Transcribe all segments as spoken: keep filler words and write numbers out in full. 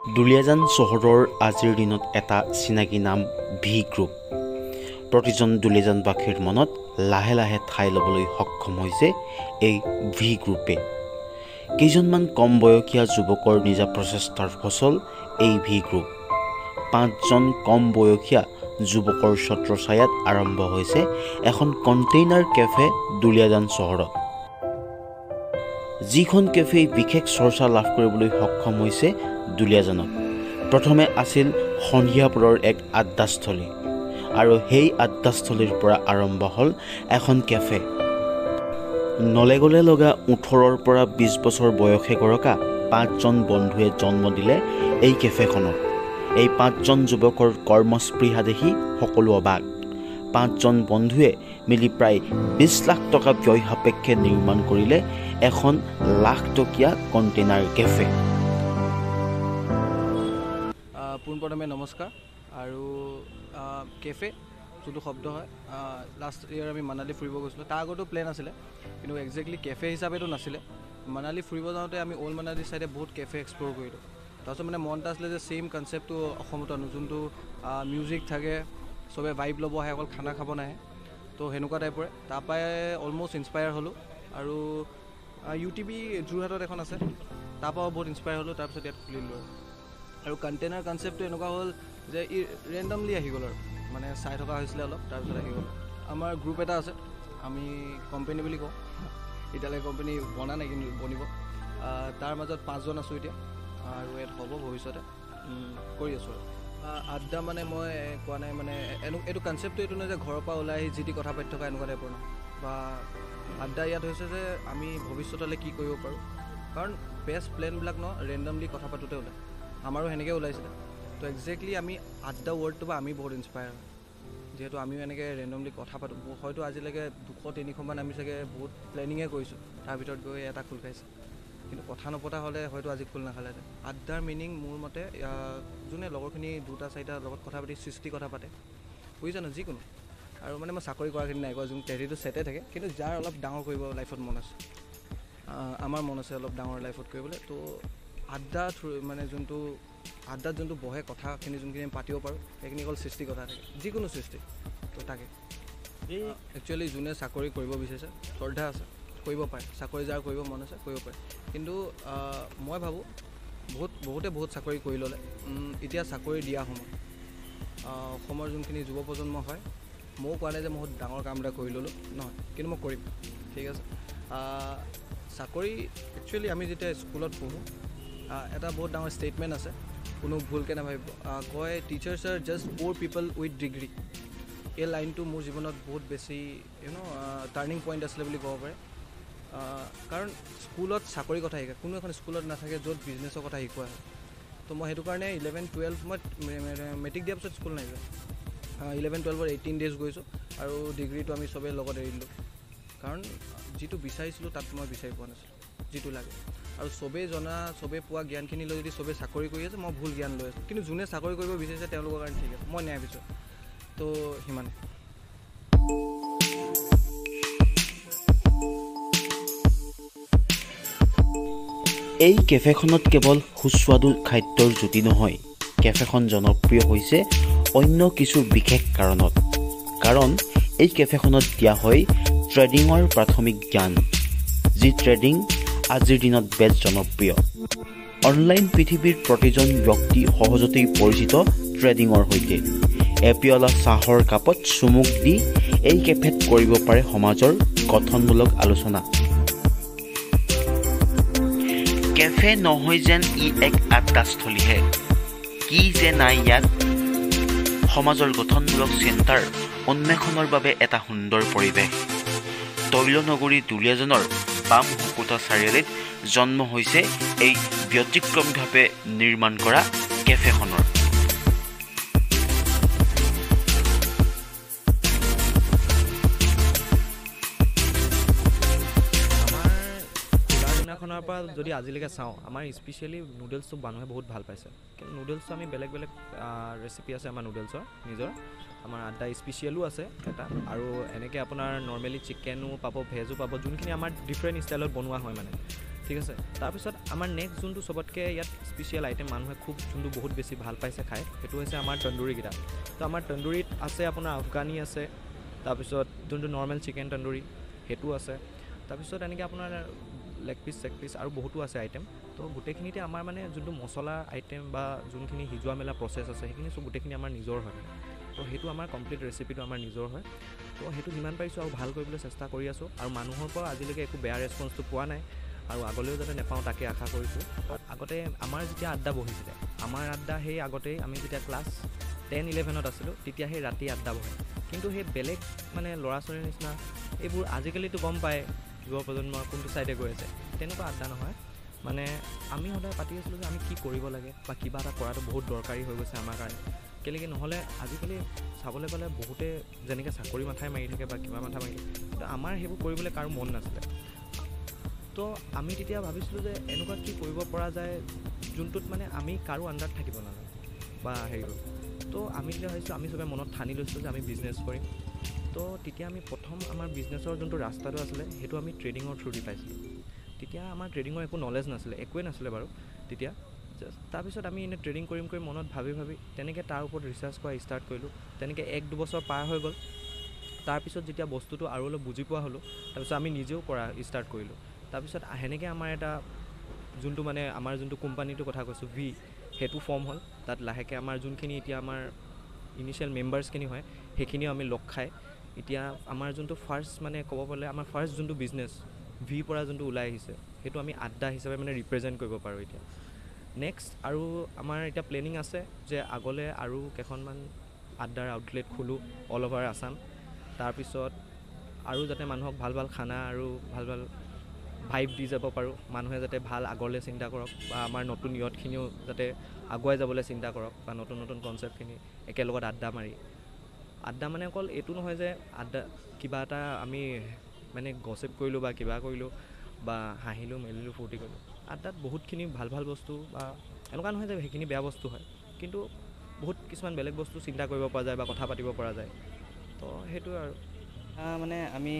দুলিয়াজান চহৰৰ আজিৰ দিনত এটা চিনাকি নাম ভি গ্ৰুপ। প্ৰতিজন দুলিয়াজানবাসীৰ মনত লাহে লাহে ঠাই ল'বলৈ সক্ষম হৈছে এই ভি গ্ৰুপে। কেইজনমান কম বয়সীয়া যুৱকৰ নিজা প্ৰচেষ্টাৰ ফচল এই ভি গ্ৰুপ। পাঁচজন কম বয়সীয়া যুৱকৰ ছত্ৰছায়াত আৰম্ভ হৈছে এখন কণ্টেইনাৰ কেফে দুলিয়াজান চহৰত। যিখন কেফে বিশেষ চৰ্চা লাভ কৰিবলৈ সক্ষম হৈছে দুলিয়াজানত। প্ৰথমে আছিল সন্ধিয়াপুৰৰ এক আড্ডাস্থলী আৰু সেই আড্ডাস্থলীৰ পৰা আৰম্ভ হ'ল এখন কেফে। নলে গলে লগা ওঠৰৰ পৰা বিছ বছৰ বয়সে গৰকা পাঁচজন বন্ধুৱে জন্ম দিলে এই কেফেখনক। এই পাঁচজন যুৱকৰ কৰ্মস্পৃহা দেখি সকলো অবাক। পাঁচজন বন্ধুৱে মিলি প্ৰায় বিছ লাখ টকা ব্যয় সাপেক্ষে নিৰ্মাণ কৰিলে এখন লাখ টকীয়া কণ্টেইনাৰ কেফে। পোনপ্ৰথমে নমস্কাৰ। আৰু কেফে যোনটো শব্দ হয়, লাষ্ট ইয়াৰ আমি মানালী ফুৰিব গৈছিলোঁ। তাৰ আগতো প্লেন আছিলে, কিন্তু একজেক্টলি কেফে হিচাপেতো নাছিলে। মানালী ফুৰিব যাওঁতে আমি অল্ড মানালী চাইডে বহুত কেফে এক্সপ্ল'ৰ কৰিলোঁ। তাৰপিছত মানে মন এটা আছিলে যে ছেইম কনচেপ্টটো অসমতো আনো, যোনটো মিউজিক থাকে, চবে ভাইব ল'ব আহে, অকল খানা খাব নাহে। তো সেনেকুৱা টাইপৰে তাৰপৰাই অলমষ্ট ইনস্পায়াৰ হ'লোঁ। আৰু ইউ টি বি যোৰহাটত এখন আছে, তাৰপৰাও বহুত ইনস্পায়াৰ হ'লোঁ। তাৰপিছত ইয়াত খুলিলোঁ। আৰু কণ্টেইনাৰ কনচেপ্টটো এনেকুৱা হ'ল যে ই ৰেণ্ডমলি আহি গ'ল আৰু মানে চাই থকা হৈছিলে অলপ, তাৰপিছত আহি গ'ল। আমাৰ গ্ৰুপ এটা আছে, আমি কোম্পানী বুলি কওঁ। এতিয়ালৈকে কোম্পানী বনা নাই, কিন্তু বনিব। তাৰ মাজত পাঁচজন আছোঁ এতিয়া, আৰু ইয়াত হ'ব ভৱিষ্যতে কৰি আছোঁ। আৰু আড্ডা মানে মই কোৱা নাই, মানে এনে এইটো কনচেপ্টটো এইটো নহয় যে ঘৰৰ পৰা ওলাই আহি যি টি কথা পাতি থকা এনেকুৱা টাইপৰ নহয়। বা আড্ডা ইয়াত হৈছে যে আমি ভৱিষ্যতলৈ কি কৰিব পাৰোঁ, কাৰণ বেষ্ট প্লেনবিলাক ন ৰেণ্ডমলি কথা পাতোঁতে ওলায়। আমাৰো সেনেকৈ ওলাইছিলে। তো একজেক্টলি আমি আড্ডা ৱৰ্ডটো বা আমি বহুত ইনস্পায়াৰ হয়, যিহেতু আমিও এনেকৈ ৰেণ্ডমলি কথা পাতোঁ। হয়তো আজিলৈকে দুশ তিনিশমান আমি চাগে বহুত প্লেনিঙে কৰিছোঁ, তাৰ ভিতৰত গৈ এটা খোল খাইছে। কিন্তু কথা নপতা হ'লে হয়তো আজি খোল নাখালেহেঁতেন। আড্ডাৰ মিনিং মোৰ মতে যোনে লগৰখিনি দুটা চাৰিটা লগত কথা পাতি সৃষ্টি কথা পাতে, বুজিছানো, যিকোনো। আৰু মানে মই চাকৰি কৰাখিনি নাই কোৱা, যোন কেৰিয়াৰটো ছেটে থাকে, কিন্তু যাৰ অলপ ডাঙৰ কৰিব লাইফত মন আছে, আমাৰ মন আছে অলপ ডাঙৰ লাইফত কৰিবলৈ। তো আড্ডা থ্ৰু মানে যোনটো আড্ডাত যোনটো বহে কথাখিনি যোনখিনি আমি পাতিব পাৰোঁ, সেইখিনি অকল সৃষ্টি কথা থাকে, যিকোনো সৃষ্টি। তো তাকে এই একচুৱেলি যোনে চাকৰি কৰিব বিচাৰিছে, শ্ৰদ্ধা আছে, কৰিব পাৰে। চাকৰি যাৰ কৰিব মন আছে কৰিব পাৰে। কিন্তু মই ভাবোঁ বহুত বহুতে বহুত চাকৰি কৰি ল'লে, এতিয়া চাকৰি দিয়া সময়। অসমৰ যোনখিনি যুৱ প্ৰজন্ম হয়, ময়ো কোৱা নাই যে মই বহুত ডাঙৰ কাম এটা কৰি ল'লোঁ, নহয়, কিন্তু মই কৰিম, ঠিক আছে। চাকৰি একচুৱেলি আমি যেতিয়া স্কুলত পঢ়োঁ, এটা বহুত ডাঙৰ ষ্টেটমেণ্ট আছে, কোনো ভুলকৈ নাভাবিব, কয় teachers are just poor people with degree. এই লাইনটো মোৰ জীৱনত বহুত বেছি ইউনো টাৰ্ণিং পইণ্ট আছিলে বুলি ক'ব পাৰে। কাৰণ স্কুলত চাকৰি কথা শিকায়, কোনো এখন স্কুলত নাথাকে য'ত বিজনেছৰ কথা শিকোৱা হয়। তো মই সেইটো কাৰণে ইলেভেন টুৱেলভ মই মেট্ৰিক দিয়াৰ পিছত স্কুল নাই যোৱা। ইলেভেন টুৱেলভত এইটিন ডেইজ গৈছোঁ, আৰু ডিগ্ৰীটো আমি চবেই লগত এৰি দিলোঁ। কাৰণ যিটো বিচাৰিছিলোঁ তাত মই বিচাৰি পোৱা নাছিলোঁ, যিটো লাগে। আৰু চবেই জনা চবেই পোৱা জ্ঞানখিনি লৈ যদি চবেই চাকৰি কৰি আছে, মই ভুল জ্ঞান লৈ আছোঁ। কিন্তু যোনে চাকৰি কৰিব বিচাৰিছে তেওঁলোকৰ কাৰণে ঠিক আছে, মই ন্যায় বিচাৰোঁ। তো সিমানে। এই কেফেখনত কেৱল সুস্বাদু খাদ্যৰ জুতি নহয়, কেফেখন জনপ্ৰিয় হৈছে অন্য কিছু বিশেষ কাৰণত। কাৰণ এই কেফেখনত দিয়া হয় ট্ৰেডিঙৰ প্ৰাথমিক জ্ঞান, যি ট্ৰেডিং আজিৰ দিনত বেছ জনপ্ৰিয়। অনলাইন পৃথিৱীৰ প্ৰতিজন ব্যক্তি সহজতেই পৰিচিত ট্ৰেডিঙৰ সৈতে। এপিয়লা চাহৰ কাপত চুমুক দি এই কেফেত কৰিব পাৰে সমাজৰ গঠনমূলক আলোচনা। কেফে নহয় যেন ই এক আড্ডাস্থলীহে, কি যে নাই ইয়াত। সমাজৰ গঠনমূলক চিন্তাৰ উন্মেষণৰ বাবে এটা সুন্দৰ পৰিৱেশ। তৈলনগৰী দুলিয়াজানৰ বাম শুকুতা চাৰিআলিত জন্ম হৈছে এই ব্যতিক্ৰমীভাৱে নিৰ্মাণ কৰা কেফেখনৰ। খনৰ পৰা যদি আজিলৈকে চাওঁ, আমাৰ স্পেচিয়েলি নুডলছটো মানুহে বহুত ভাল পাইছে। কিন্তু নুডলছটো আমি বেলেগ বেলেগ ৰেচিপি আছে আমাৰ নুডলছৰ নিজৰ। আমাৰ আড্ডা স্পেচিয়েলো আছে এটা, আৰু এনেকৈ আপোনাৰ নৰ্মেলি চিকেনো পাব, ভেজো পাব, যোনখিনি আমাৰ ডিফাৰেণ্ট ষ্টাইলত বনোৱা হয় মানে। ঠিক আছে তাৰপিছত আমাৰ নেক্সট যোনটো চবতকৈ ইয়াত স্পেচিয়েল আইটেম মানুহে খুব যোনটো বহুত বেছি ভাল পাইছে খাই সেইটো হৈছে আমাৰ তন্দুৰীকেইটা তো আমাৰ তন্দুৰীত আছে আপোনাৰ আফগানী আছে তাৰপিছত যোনটো নৰ্মেল চিকেন তন্দুৰী সেইটো আছে তাৰপিছত এনেকৈ আপোনাৰ লেগ পিচ চেগ পিচ আৰু বহুতো আছে আইটেম তো গোটেইখিনিতে আমাৰ মানে যোনটো মছলা আইটেম বা যোনখিনি সিজোৱা মেলা প্ৰচেছ আছে সেইখিনি চব গোটেইখিনি আমাৰ নিজৰ হয় তো সেইটো আমাৰ কমপ্লিট ৰেচিপিটো আমাৰ নিজৰ হয় তো সেইটো যিমান পাৰিছোঁ আৰু ভাল কৰিবলৈ চেষ্টা কৰি আছোঁ আৰু মানুহৰ পৰা আজিলৈকে একো বেয়া ৰেছপন্সটো পোৱা নাই আৰু আগলৈও যাতে নেপাওঁ তাকে আশা কৰিছোঁ আগতে আমাৰ যেতিয়া আড্ডা বহিছিলে আমাৰ আড্ডা সেই আগতেই আমি যেতিয়া ক্লাছ টেন ইলেভেনত আছিলোঁ তেতিয়া সেই ৰাতি আড্ডা বহে কিন্তু সেই বেলেগ মানে ল'ৰা ছোৱালীৰ নিচিনা এইবোৰ আজিকালিতো গম পায় যুৱ প্ৰজন্মৰ কোনটো ছাইডে গৈ আছে তেনেকুৱা আড্ডা নহয় মানে আমি সদায় পাতি আছিলোঁ যে আমি কি কৰিব লাগে বা কিবা এটা কৰাটো বহুত দৰকাৰী হৈ গৈছে আমাৰ কাৰণে কেলেকি নহ'লে আজিকালি চাবলৈ পালে বহুতে যেনেকৈ চাকৰি মাথাই মাৰি থাকে বা কিবা মাথা মাৰি থাকে কিন্তু আমাৰ সেইবোৰ কৰিবলৈ কাৰো মন নাছিলে তো আমি তেতিয়া ভাবিছিলোঁ যে এনেকুৱা কি কৰিব পৰা যায় যোনটোত মানে আমি কাৰো আণ্ডাৰত থাকিব নালাগে বা হেৰি কৰোঁ তো আমি তেতিয়া ভাবিছোঁ আমি চবে মনত ঠানি লৈছিলোঁ যে আমি বিজনেছ কৰিম তো তেতিয়া আমি প্ৰথম আমাৰ বিজনেছৰ যোনটো ৰাস্তাটো আছিলে সেইটো আমি ট্ৰেডিঙৰ থ্ৰু দি পাইছিলোঁ তেতিয়া আমাৰ ট্ৰেডিঙৰ একো নলেজ নাছিলে একোৱেই নাছিলে বাৰু তেতিয়া তাৰপিছত আমি এনেই ট্ৰেডিং কৰিম কৰি মনত ভাবি ভাবি তেনেকৈ তাৰ ওপৰত ৰিচাৰ্চ কৰা ষ্টাৰ্ট কৰিলোঁ তেনেকৈ এক দুবছৰ পাৰ হৈ গ'ল তাৰপিছত যেতিয়া বস্তুটো আৰু অলপ বুজি পোৱা হ'লোঁ তাৰপিছত আমি নিজেও কৰা ষ্টাৰ্ট কৰিলোঁ তাৰপিছত সেনেকৈ আমাৰ এটা যোনটো মানে আমাৰ যোনটো কোম্পানীটোৰ কথা কৈছোঁ ভি সেইটো ফৰ্ম হ'ল তাত লাহেকৈ আমাৰ যোনখিনি এতিয়া আমাৰ ইনিচিয়েল মেম্বাৰ্ছখিনি হয় সেইখিনিও আমি লগ খাই এতিয়া আমাৰ যোনটো ফাৰ্ষ্ট মানে ক'ব গ'লে আমাৰ ফাৰ্ষ্ট যোনটো বিজনেছ ভিৰ পৰা যোনটো ওলাই আহিছে সেইটো আমি আড্ডা হিচাপে মানে ৰিপ্ৰেজেণ্ট কৰিব পাৰোঁ এতিয়া নেক্সট আৰু আমাৰ এতিয়া প্লেনিং আছে যে আগলৈ আৰু কেইখনমান আড্ডাৰ আউটলেট খোলোঁ অল অভাৰ আছাম তাৰপিছত আৰু যাতে মানুহক ভাল ভাল খানা আৰু ভাল ভাল ভাইব দি যাব পাৰোঁ মানুহে যাতে ভাল আগলৈ চিন্তা কৰক বা আমাৰ নতুন ইয়থখিনিও যাতে আগুৱাই যাবলৈ চিন্তা কৰক বা নতুন নতুন কনচেপ্টখিনি একেলগত আড্ডা মাৰি আড্ডা মানে অকল এইটো নহয় যে আড্ডা কিবা এটা আমি মানে গছিপ কৰিলোঁ বা কিবা কৰিলোঁ বা হাঁহিলোঁ মেলিলোঁ ফূৰ্তি কৰিলোঁ আড্ডাত বহুতখিনি ভাল ভাল বস্তু বা এনেকুৱা নহয় যে সেইখিনি বেয়া বস্তু হয় কিন্তু বহুত কিছুমান বেলেগ বস্তু চিন্তা কৰিব পৰা যায় বা কথা পাতিব পৰা যায় তো সেইটোৱে আৰু মানে আমি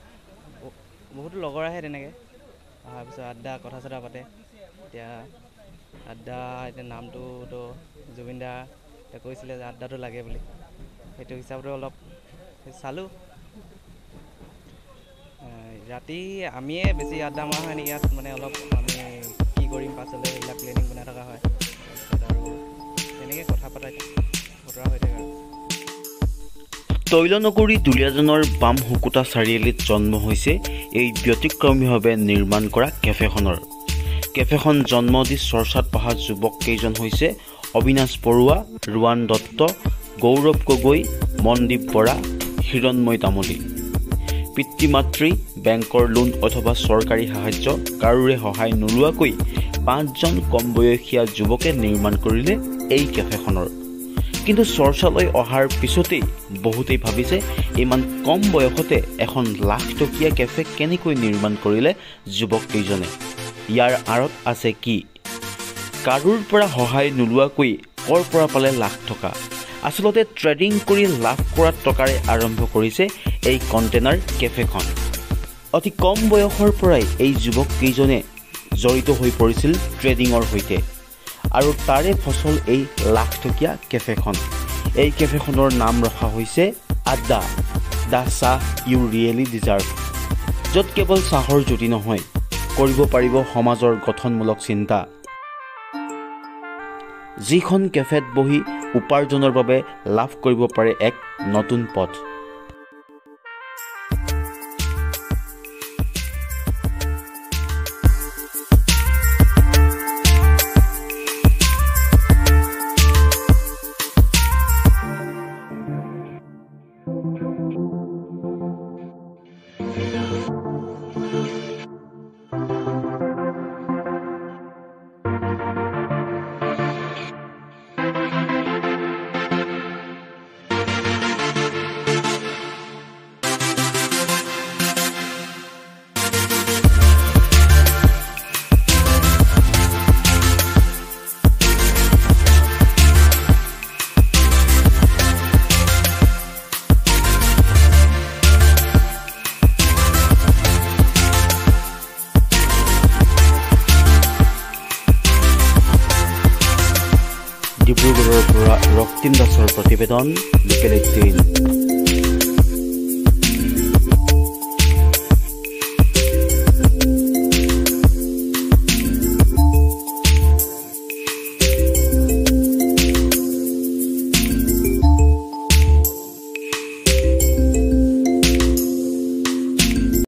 বহুতো লগৰ আহে তেনেকৈ অহাৰ পিছত আড্ডা কথা চথা পাতে এতিয়া আড্ডা এতিয়া নামটোতো জুবিন দা কৈছিলে যে আড্ডাটো লাগে বুলি সেইটো হিচাপতো অলপ চালোঁ ৰাতি আমিয়ে বেছি আড্ডা মৰা হয় নেকি ইয়াত মানে অলপ আমি কি কৰিম পাছলৈ এইবিলাক প্লেনিং বনাই থকা হয় তাৰপিছত আৰু তেনেকৈ কথা পতাই বতৰা হৈ থাকে আৰু তৈলনগৰী দুলীয়াজানৰ বাম হুকুতা চাৰিআলিত জন্ম হৈছে এই ব্যতিক্ৰমীভাৱে নিৰ্মাণ কৰা কেফেখনৰ কেফেখন জন্ম দি চৰ্চাত পঢ়া যুৱক কেইজন হৈছে অবিনাশ বৰুৱা ৰোৱান দত্ত গৌৰৱ গগৈ মনদীপ বৰা হিৰণময় তামুলী পিতৃ মাতৃ বেংকৰ লোন অথবা চৰকাৰী সাহায্য কাৰোৰে সহায় নোলোৱাকৈ পাঁচজন কম বয়সীয়া যুৱকে নিৰ্মাণ কৰিলে এই কেফেখনৰ কিন্তু চৰ্চালৈ অহাৰ পিছতেই বহুতেই ভাবিছে ইমান কম বয়সতে এখন লাখ টকীয়া কেফে কেনেকৈ নিৰ্মাণ কৰিলে যুৱক কেইজনে ইয়াৰ আঁৰত আছে কি কাৰোৰ পৰা সহায় নোলোৱাকৈ কৰ পৰা পালে লাখ টকা আচলতে ট্ৰেডিং কৰি লাভ কৰা টকাৰে আৰম্ভ কৰিছে এই কণ্টেনাৰ কেফেখন অতি কম বয়সৰ পৰাই এই যুৱক কেইজনে জড়িত হৈ পৰিছিল ট্ৰেডিঙৰ সৈতে আৰু তাৰে ফচল এই লাখ টকীয়া কেফেখন এই কেফেখনৰ নাম ৰখা হৈছে আড্ডা দ্য চাহ ইউ ৰিয়েলি ডিজাৰ্ভ য'ত কেৱল চাহৰ জুতি নহয় কৰিব পাৰিব সমাজৰ গঠনমূলক চিন্তা যিখন কেফেত বহি উপাৰ্জনৰ বাবে লাভ কৰিব পাৰে এক নতুন পথ ডিব্ৰুগড়ৰ পৰা ৰক্তিম দাসৰ প্ৰতিবেদন লোকেল এইটিন।